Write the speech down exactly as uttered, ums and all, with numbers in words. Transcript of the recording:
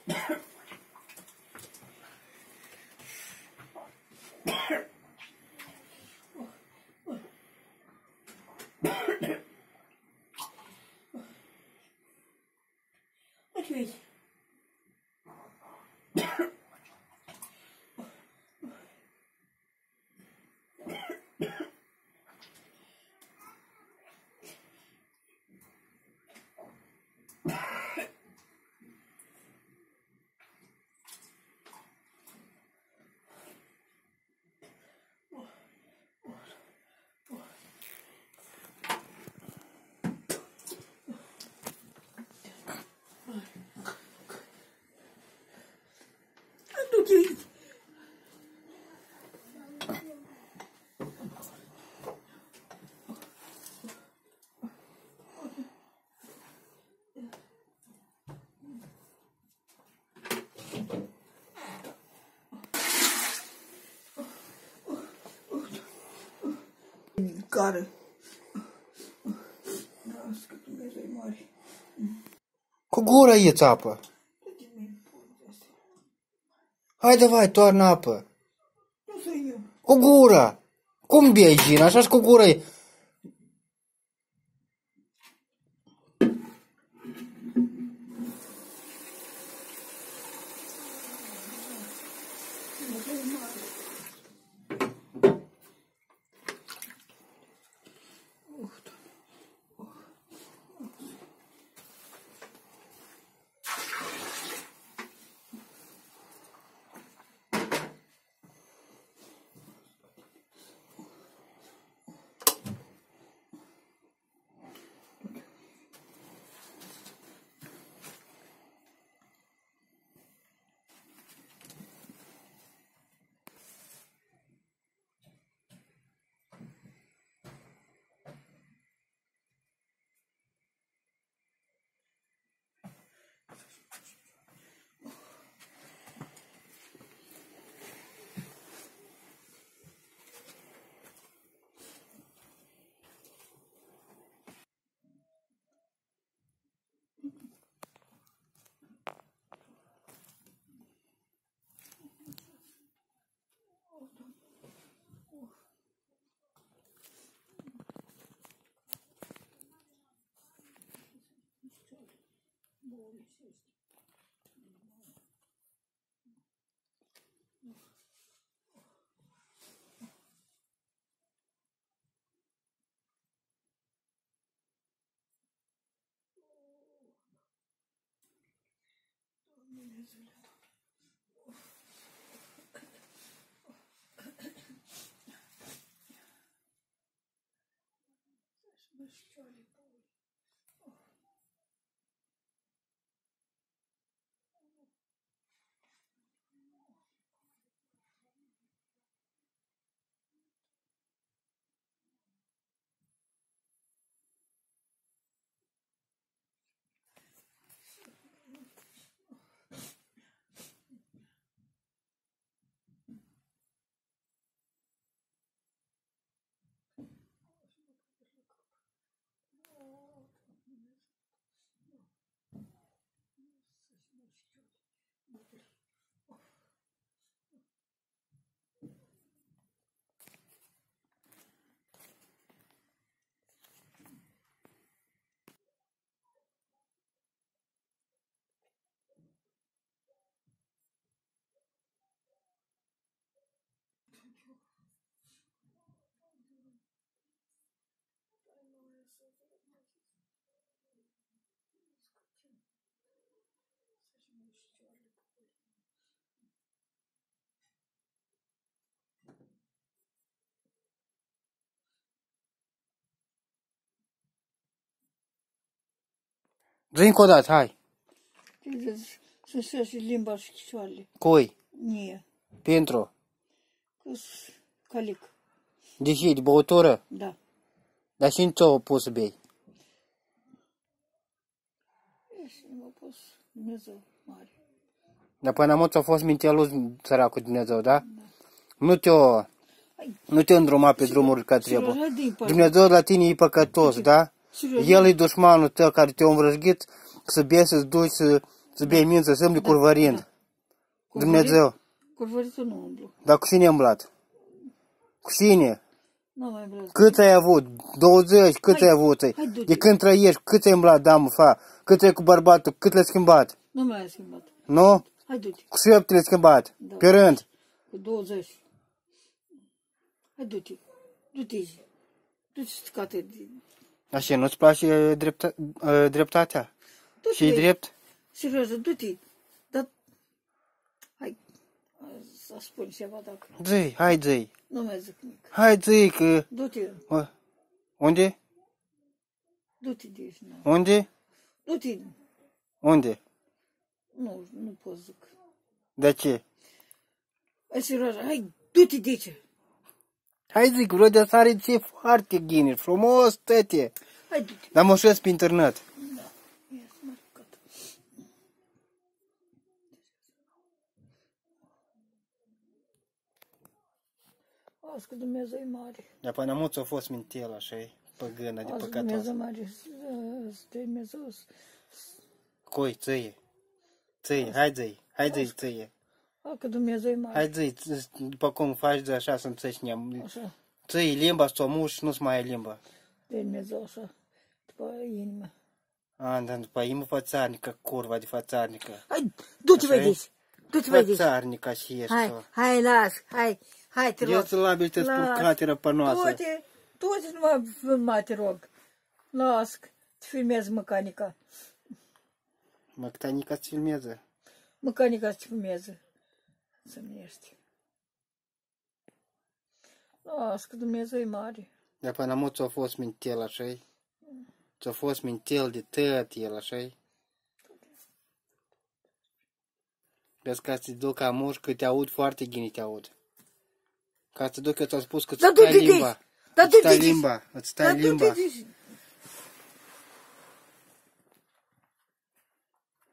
Ответь. Care. Cu gura ieți apă. Hai, давай, toarnă apă. Cu gura. Cum bei gin? Așa-și cu gura e. Zi încă o dată, hai. Să și limba și chicioarele. Cui? Nie. Pentru? Calic. De ce? De băutură? Da. Dar și în ce-o pus să bei? Și nu m-a pus Dumnezeu mare. Dar până mult a fost minteluz săracul Dumnezeu, da? Da. Nu te-o... Nu te îndruma pe drumuri ca trebuie. Dumnezeu la tine e păcătos, da? El e dușmanul tău care te-a învrăjghit să bei, să-ți duci, să, Să bei mință, să îmbli curvărind. Dumnezeu. Curvăritul nu umblu. Dar cu cine ai umblat? Cu cine? Nu mai vreau. Cât ai avut? douăzeci? Cât ai avut? hai, du-te. De când trăiești? Cât ai umblat, damă, fa? Cât ai cu bărbatul? Cât l-ai schimbat? Nu mai ai schimbat. Nu? Hai, du-te. Cu șapte le-ai schimbat? Da. Pe rând? Cu douăzeci. Hai, du-te. Du-te. Du-te să scate din... Așa, nu-ți place drepta, uh, dreptatea? Du-te, Și-i băi. drept? Serios, du-te. Dar... Hai. Să spun ceva dacă... Zi, hai zi. Nu mai zic nimic. Hai zi că... Du-te. Uh, unde? Du-te de aici. Nu. Unde? Du-te. Unde? Nu, nu pot zic. De ce? Hai, serios, hai, du-te de aici. Hai zic, vreau de sare ție foarte ghine, frumos, tăte. Hai, du-te. Dar mă șesc pe internet. Da. Ia să mă arăt. Azi că Dumnezeu e mare. Dar până mulți au fost mintel așa, păgână de Azi păcătoasă. Dumnezeu mare. Dumnezeu. Coi, țăie. Țăie, hai zi, hai zi, țăie. A, că Dumnezeu e mare. Hai zi, după cum faci de așa să înțelegi neam. Așa. Țăie, limba să o muși, nu-ți mai ai limba. Dumnezeu așa. După inimă. A, dar după inimă fățarnică, curva de fățarnică. Hai, du-te mai Așa e? deci. Du-te mai deci. Fățarnică și ești Hai, tu. hai, las, hai, hai, te rog. Eu ți labil te spun Las. cateră pănoasă. Toate, toate nu mă filma, te rog. Las, te filmez mecanica. Măctanica îți filmează. Mecanica te filmează. Să-mi ești. Las, că Dumnezeu e mare. Dar până mult ți-a fost mintel așa-i? Ți-a fost mintel de tăt el așa-i? Vezi că să-ți duc amuș că te aud foarte ghini te aud. Ca să te duc eu ți-am spus că îți Da, stai du-te de limba. aici. Da, Îți stai du-te de aici. limba. Îți Da, stai du-te limba. de aici.